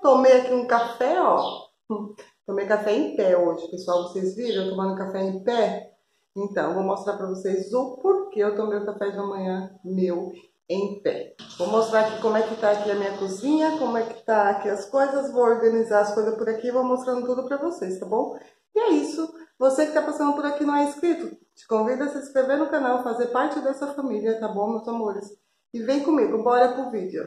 tomei aqui um café, ó. Tomei café em pé hoje, pessoal. Vocês viram eu tomando café em pé? Então, eu vou mostrar pra vocês o porquê eu tomei o café da manhã meu em pé. Vou mostrar aqui como é que tá aqui a minha cozinha, como é que tá aqui as coisas. Vou organizar as coisas por aqui e vou mostrando tudo pra vocês, tá bom? E é isso. Você que tá passando por aqui e não é inscrito, te convido a se inscrever no canal, fazer parte dessa família, tá bom, meus amores? E vem comigo, bora pro vídeo.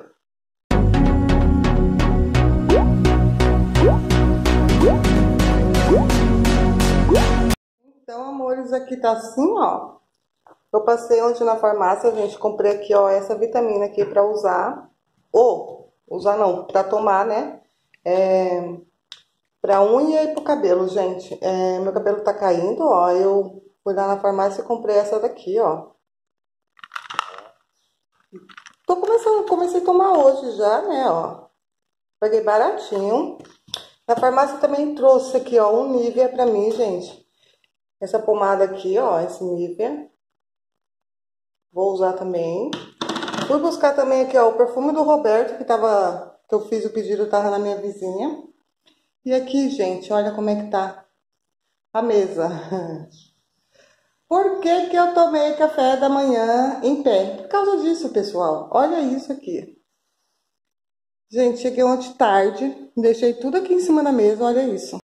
Então, amores, aqui tá assim, ó. Eu passei ontem na farmácia, gente, comprei aqui, ó, essa vitamina aqui pra usar. Ou, usar não, pra tomar, né? Pra unha e pro cabelo, gente. Meu cabelo tá caindo, ó. Eu fui lá na farmácia e comprei essa daqui, ó. Comecei a tomar hoje já, né, ó. Paguei baratinho. Na farmácia também trouxe aqui, ó, um Nivea pra mim, gente. Essa pomada aqui, ó, esse Nivea. Vou usar também. Fui buscar também aqui, ó, o perfume do Roberto, que eu fiz o pedido, tava na minha vizinha. E aqui, gente, olha como é que tá a mesa. Por que que eu tomei café da manhã em pé? Por causa disso, pessoal. Olha isso aqui. Gente, cheguei ontem tarde, deixei tudo aqui em cima da mesa, olha isso.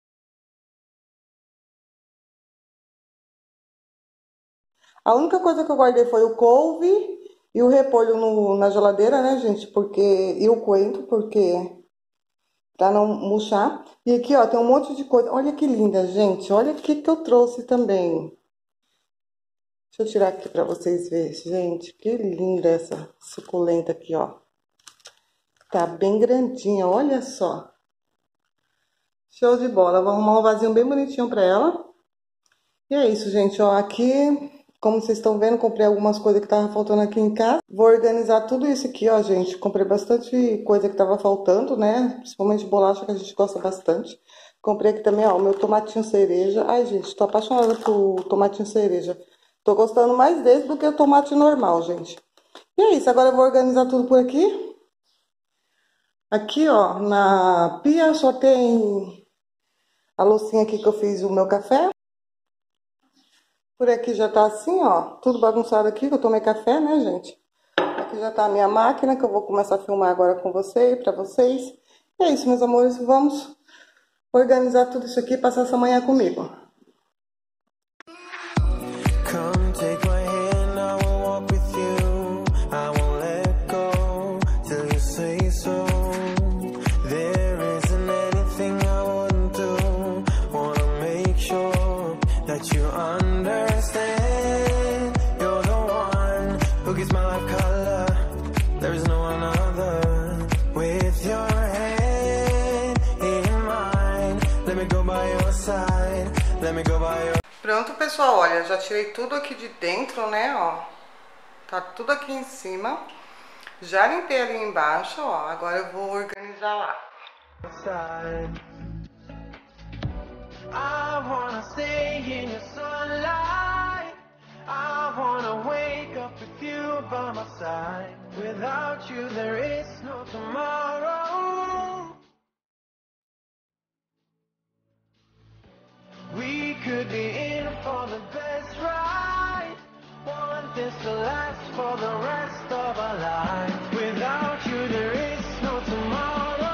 A única coisa que eu guardei foi o couve e o repolho na geladeira, né, gente? E o coentro, pra não murchar. E aqui, ó, tem um monte de coisa. Olha que linda, gente. Olha o que eu trouxe também. Deixa eu tirar aqui pra vocês verem, gente. Que linda essa suculenta aqui, ó. Tá bem grandinha, olha só. Show de bola. Vou arrumar um vasinho bem bonitinho pra ela. E é isso, gente, ó. Aqui, como vocês estão vendo, comprei algumas coisas que tava faltando aqui em casa. Vou organizar tudo isso aqui, ó, gente. Comprei bastante coisa que tava faltando, né? Principalmente bolacha, que a gente gosta bastante. Comprei aqui também, ó, o meu tomatinho cereja. Ai, gente, tô apaixonada por tomatinho cereja. Tô gostando mais desse do que o tomate normal, gente. E é isso, agora eu vou organizar tudo por aqui. Aqui, ó, na pia só tem a loucinha aqui que eu fiz o meu café. Por aqui já tá assim, ó, tudo bagunçado aqui, que eu tomei café, né, gente? Aqui já tá a minha máquina, que eu vou começar a filmar agora com vocês, pra vocês. E é isso, meus amores, vamos organizar tudo isso aqui e passar essa manhã comigo. Pronto, pessoal, olha, já tirei tudo aqui de dentro, né, ó. Tá tudo aqui em cima. Já limpei ali embaixo, ó. Agora eu vou organizar lá. I wanna stay in your sunlight. I wanna wake up with you by my side. Without you there is no tomorrow. We could be in for the best ride. Want this to last for the rest of our lives. Without you there is no tomorrow.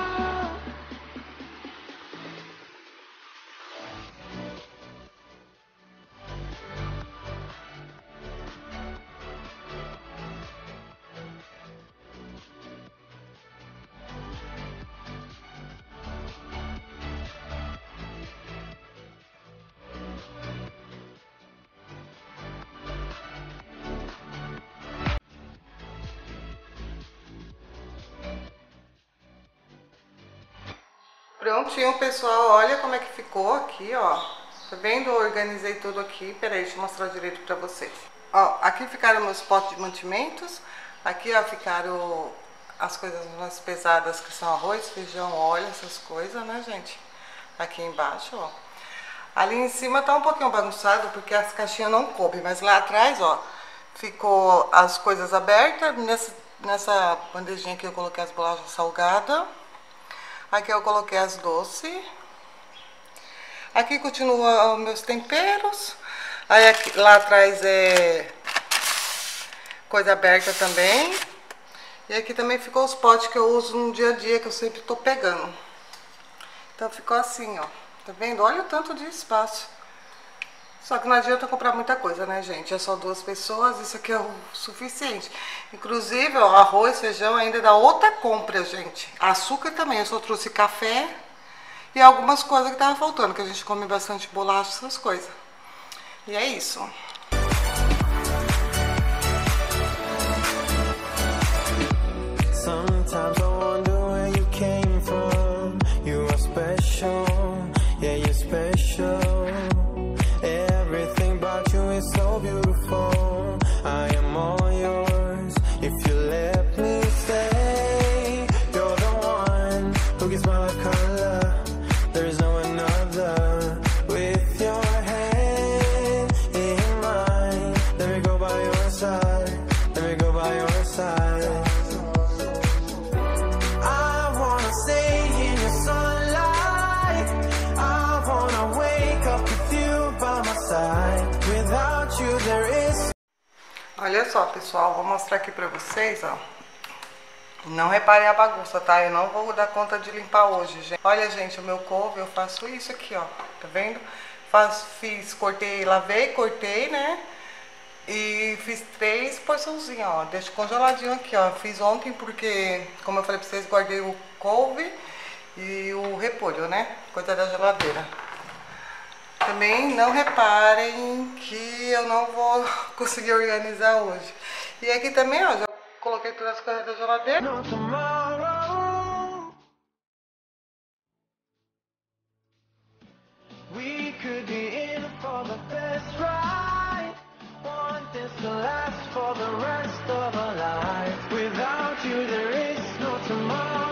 Prontinho, pessoal, olha como é que ficou aqui, ó. Tá vendo? Eu organizei tudo aqui. Peraí, deixa eu mostrar direito pra vocês. Ó, aqui ficaram meus potes de mantimentos. Aqui, ó, ficaram as coisas mais pesadas, que são arroz, feijão, óleo, essas coisas, né, gente? Aqui embaixo, ó. Ali em cima tá um pouquinho bagunçado, porque as caixinhas não coubem. Mas lá atrás, ó, ficou as coisas abertas. Nessa bandejinha aqui eu coloquei as bolachas salgadas. Aqui eu coloquei as doces. Aqui continua os meus temperos. Aí aqui, lá atrás é coisa aberta também. E aqui também ficou os potes que eu uso no dia a dia, que eu sempre tô pegando. Então ficou assim, ó. Tá vendo? Olha o tanto de espaço. Só que não adianta comprar muita coisa, né, gente? É só 2 pessoas, isso aqui é o suficiente. Inclusive, ó, arroz, feijão ainda dá outra compra, gente. Açúcar também, eu só trouxe café e algumas coisas que tava faltando, que a gente come bastante bolacha, essas coisas. E é isso. Sometimes I wonder where you came from. You are special, yeah, you're special. Everything about you is so beautiful. I am all yours if you let me stay. You're the one who gives my life color. There is no another. With your hand in mine, let me go by your side. Let me go by your side. I wanna stay in your sunlight. I wanna wake up with you by my side. Without you there is. Olha só, pessoal, vou mostrar aqui pra vocês, ó. Não reparem a bagunça, tá? Eu não vou dar conta de limpar hoje, gente. Olha, gente, o meu couve, eu faço isso aqui, ó. Tá vendo? Cortei, lavei, cortei, né? E fiz 3 porçãozinhas, ó. Deixo congeladinho aqui, ó. Fiz ontem porque, como eu falei pra vocês, guardei o couve e o repolho, né? Coisa da geladeira. Também não reparem que eu não vou conseguir organizar hoje. E aqui também, ó, já coloquei todas as coisas da geladeira. No tomorrow. We could be in for the best ride. Want this to last for the rest of our lives. Without you there is no tomorrow.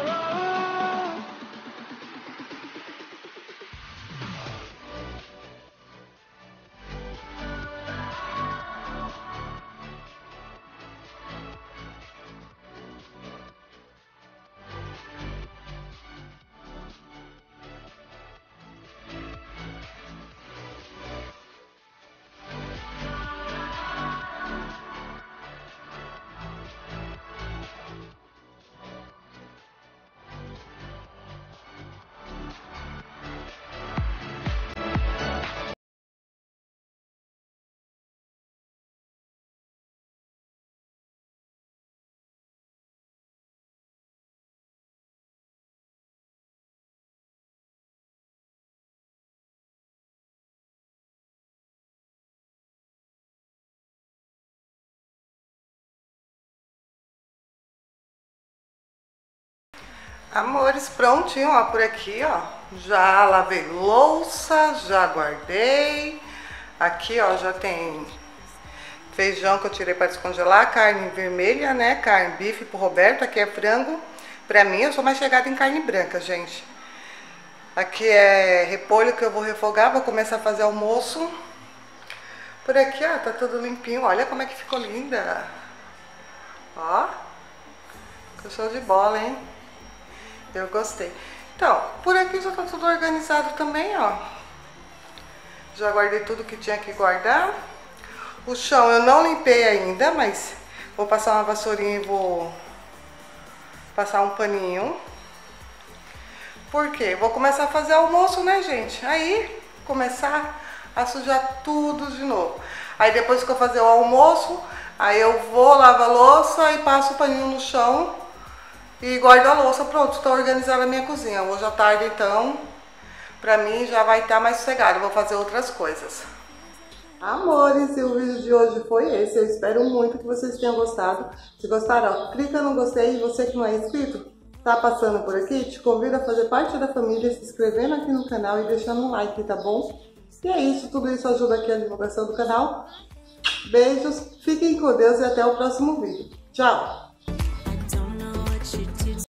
Amores, prontinho, ó, por aqui, ó. Já lavei louça, já guardei. Aqui, ó, já tem feijão que eu tirei para descongelar, carne vermelha, né? Carne, bife pro Roberto, aqui é frango. Pra mim, eu sou mais chegada em carne branca, gente. Aqui é repolho que eu vou refogar, vou começar a fazer almoço. Por aqui, ó, tá tudo limpinho. Olha como é que ficou linda. Ó, ficou show de bola, hein? Eu gostei. Então, por aqui já tá tudo organizado também, ó. Já guardei tudo que tinha que guardar. O chão eu não limpei ainda, mas vou passar uma vassourinha e vou passar um paninho. Por quê? Vou começar a fazer almoço, né, gente? Aí, começar a sujar tudo de novo. Aí depois que eu fazer o almoço, aí eu vou lavar a louça e passo o paninho no chão. E guardo a louça, pronto, estou organizando a minha cozinha. Hoje à tarde, então, pra mim já vai estar mais sossegado. Eu vou fazer outras coisas. Amores, e o vídeo de hoje foi esse. Eu espero muito que vocês tenham gostado. Se gostaram, ó, clica no gostei. E você que não é inscrito, tá passando por aqui, te convido a fazer parte da família, se inscrevendo aqui no canal e deixando um like, tá bom? E é isso, tudo isso ajuda aqui a divulgação do canal. Beijos, fiquem com Deus e até o próximo vídeo. Tchau!